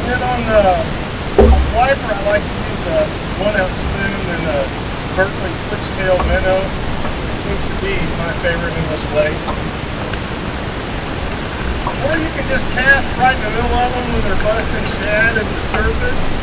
then on the wiper, I like to use a 1-ounce spoon and a Berkley Twitchtail minnow. It seems to be my favorite in this lake. Or you can just cast right in the middle of them when they're busting shad at the surface.